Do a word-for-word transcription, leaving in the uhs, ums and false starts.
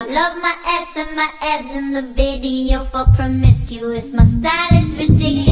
Love my ass and my abs in the video for promiscuous. My style is ridiculous.